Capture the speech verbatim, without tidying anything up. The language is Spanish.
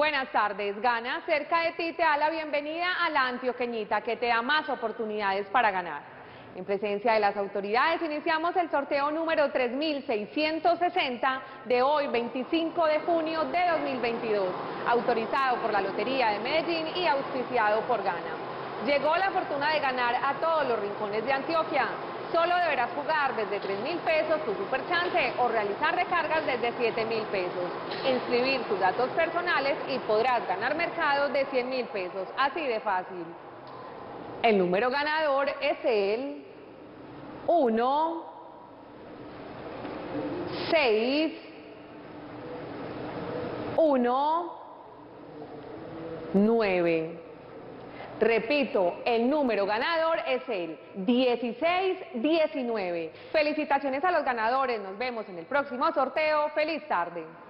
Buenas tardes. Gana Cerca de Ti te da la bienvenida a la Antioqueñita, que te da más oportunidades para ganar. En presencia de las autoridades iniciamos el sorteo número tres mil seiscientos sesenta de hoy, veinticinco de junio de dos mil veintidós, autorizado por la Lotería de Medellín y auspiciado por Gana. Llegó la fortuna de ganar a todos los rincones de Antioquia. Solo deberás jugar desde tres mil pesos tu super chance o realizar recargas desde siete mil pesos. Inscribir tus datos personales y podrás ganar mercados de cien mil pesos. Así de fácil. El número ganador es el uno, seis, uno, nueve. Repito, el número ganador es el dieciséis diecinueve. Felicitaciones a los ganadores, nos vemos en el próximo sorteo. ¡Feliz tarde!